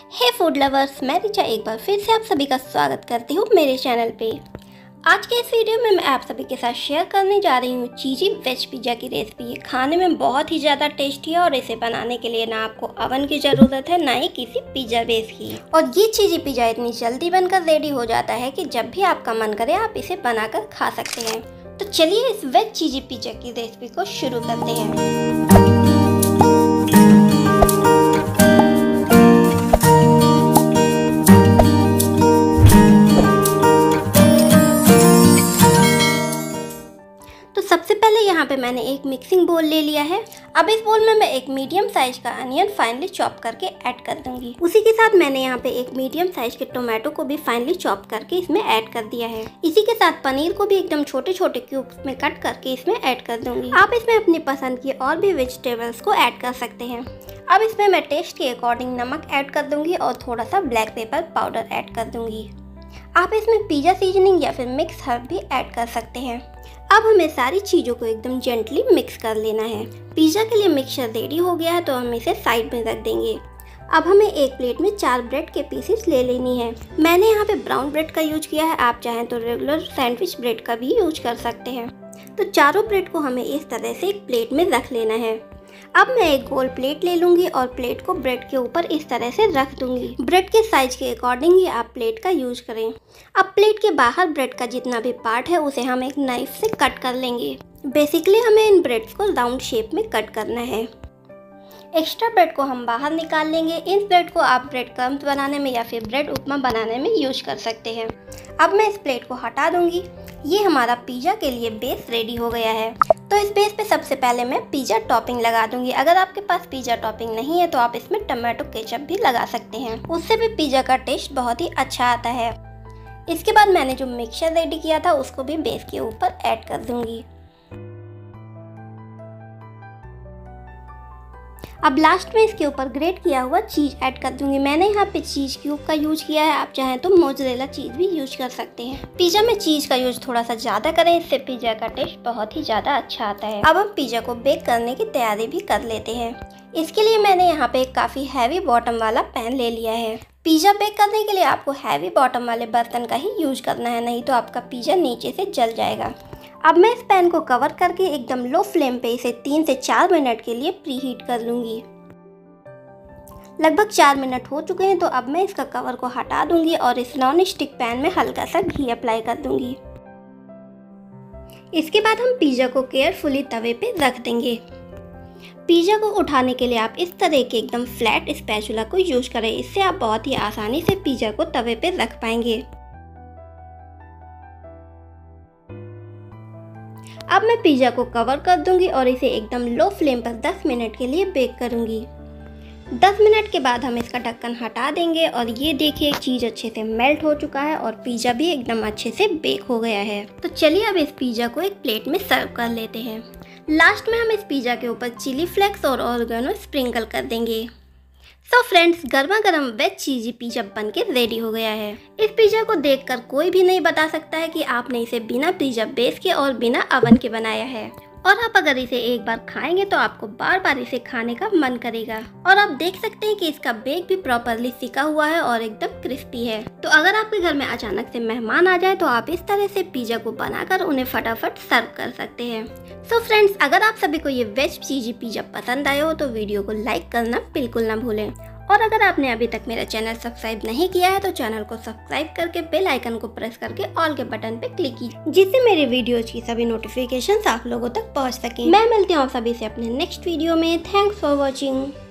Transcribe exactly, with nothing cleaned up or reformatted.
हे food lovers, मैं रिचा एक बार फिर से आप सभी का स्वागत करती हूँ मेरे चैनल पे। आज के इस वीडियो में मैं आप सभी के साथ शेयर करने जा रही हूँ चीज़ी वेज पिज़्ज़ा की रेसिपी। ये खाने में बहुत ही ज़्यादा टेस्टी है और इसे बनाने के लिए ना आपको अवन की ज़रूरत है ना ही किसी पिज़्ज़ा बेस की। और ये चीज़ी पिज़्ज़ा इतनी जल्दी बनकर रेडी हो जाता है कि जब भी आपका मन करे आप इसे बनाकर खा सकते हैं। तो चलिए इस वेज चीज़ी पिज़्ज़ा की रेसिपी को शुरू करते हैं। सबसे पहले यहाँ पे मैंने एक मिक्सिंग बोल ले लिया है। अब इस बोल में मैं एक मीडियम साइज का अनियन फाइनली चॉप करके ऐड कर दूंगी। उसी के साथ मैंने यहाँ पे एक मीडियम साइज के टोमेटो को भी फाइनली चॉप करके इसमें ऐड कर दिया है। इसी के साथ पनीर को भी एकदम छोटे छोटे क्यूब्स में कट करके इसमें ऐड कर दूंगी। आप इसमें अपनी पसंद की और भी वेजिटेबल्स को ऐड कर सकते हैं। अब इसमें मैं टेस्ट के अकॉर्डिंग नमक ऐड कर दूंगी और थोड़ा सा ब्लैक पेपर पाउडर ऐड कर दूंगी। आप इसमें पिज़्ज़ा सीजनिंग या फिर मिक्स हर्ब भी ऐड कर सकते हैं। अब हमें सारी चीज़ों को एकदम जेंटली मिक्स कर लेना है। पिज़्ज़ा के लिए मिक्सचर रेडी हो गया है तो हम इसे साइड में रख देंगे। अब हमें एक प्लेट में चार ब्रेड के पीसेस ले लेनी है। मैंने यहाँ पे ब्राउन ब्रेड का यूज किया है, आप चाहें तो रेगुलर सैंडविच ब्रेड का भी यूज कर सकते हैं। तो चारों ब्रेड को हमें इस तरह से एक प्लेट में रख लेना है। अब मैं एक गोल प्लेट ले लूंगी और प्लेट को ब्रेड के ऊपर इस तरह से रख दूंगी। ब्रेड के साइज के अकॉर्डिंग ही आप प्लेट का यूज करें। अब प्लेट के बाहर ब्रेड का जितना भी पार्ट है उसे हम एक नाइफ से कट कर लेंगे। बेसिकली हमें इन ब्रेड्स को राउंड शेप में कट करना है। एक्स्ट्रा ब्रेड को हम बाहर निकाल लेंगे। इस ब्रेड को आप ब्रेड क्रम्स बनाने में या फिर ब्रेड उपमा बनाने में यूज कर सकते हैं। अब मैं इस प्लेट को हटा दूंगी। ये हमारा पिज़्ज़ा के लिए बेस रेडी हो गया है। तो इस बेस पे सबसे पहले मैं पिज़्ज़ा टॉपिंग लगा दूंगी। अगर आपके पास पिज़्ज़ा टॉपिंग नहीं है तो आप इसमें टमाटो केचप भी लगा सकते हैं, उससे भी पिज़्ज़ा का टेस्ट बहुत ही अच्छा आता है। इसके बाद मैंने जो मिक्सचर रेडी किया था उसको भी बेस के ऊपर ऐड कर दूंगी। अब लास्ट में इसके ऊपर ग्रेट किया हुआ चीज़ ऐड कर दूंगी। मैंने यहाँ पे चीज़ क्यूब का यूज किया है, आप चाहें तो मोज़रेला चीज़ भी यूज कर सकते हैं। पिज़्ज़ा में चीज़ का यूज थोड़ा सा ज़्यादा करें, इससे पिज़्ज़ा का टेस्ट बहुत ही ज़्यादा अच्छा आता है। अब हम पिज़्ज़ा को बेक करने की तैयारी भी कर लेते हैं। इसके लिए मैंने यहाँ पे एक काफ़ी हैवी बॉटम वाला पैन ले लिया है। पिज़्ज़ा बेक करने के लिए आपको हैवी बॉटम वाले बर्तन का ही यूज करना है, नहीं तो आपका पिज़्ज़ा नीचे से जल जाएगा। अब मैं इस पैन को कवर करके एकदम लो फ्लेम पे इसे तीन से चार मिनट के लिए प्री हीट कर लूँगी। लगभग चार मिनट हो चुके हैं तो अब मैं इसका कवर को हटा दूंगी और इस नॉन स्टिक पैन में हल्का सा घी अप्लाई कर दूंगी। इसके बाद हम पिज़्ज़ा को केयरफुली तवे पे रख देंगे। पिज़्ज़ा को उठाने के लिए आप इस तरह के एकदम फ्लैट स्पैचुला को यूज करें, इससे आप बहुत ही आसानी से पिज़्ज़ा को तवे पे रख पाएंगे। अब मैं पिज़्ज़ा को कवर कर दूंगी और इसे एकदम लो फ्लेम पर दस मिनट के लिए बेक करूंगी। दस मिनट के बाद हम इसका ढक्कन हटा देंगे और ये देखिए चीज़ अच्छे से मेल्ट हो चुका है और पिज़्ज़ा भी एकदम अच्छे से बेक हो गया है। तो चलिए अब इस पिज़्ज़ा को एक प्लेट में सर्व कर लेते हैं। लास्ट में हम इस पिज़्ज़ा के ऊपर चिली फ्लेक्स और ऑरिगेनो स्प्रिंकल कर देंगे। सो फ्रेंड्स, गर्मा गर्म वेज चीज़ी पिज़्ज़ा बन के रेडी हो गया है। इस पिज़्ज़ा को देखकर कोई भी नहीं बता सकता है कि आपने इसे बिना पिज़्ज़ा बेस के और बिना अवन के बनाया है। और आप अगर इसे एक बार खाएंगे तो आपको बार बार इसे खाने का मन करेगा। और आप देख सकते हैं कि इसका बेक भी प्रॉपरली सिका हुआ है और एकदम क्रिस्पी है। तो अगर आपके घर में अचानक से मेहमान आ जाए तो आप इस तरह से पिज़्ज़ा को बनाकर उन्हें फटाफट सर्व कर सकते हैं। सो फ्रेंड्स, अगर आप सभी को ये वेज चीज़ी पिज़्ज़ा पसंद आया हो तो वीडियो को लाइक करना बिल्कुल ना भूलें। और अगर आपने अभी तक मेरा चैनल सब्सक्राइब नहीं किया है तो चैनल को सब्सक्राइब करके बेल आइकन को प्रेस करके ऑल के बटन पे क्लिक कीजिए, जिससे मेरे वीडियोज की सभी नोटिफिकेशंस आप लोगों तक पहुंच सकें। मैं मिलती हूँ आप सभी से अपने नेक्स्ट वीडियो में। Thanks for watching.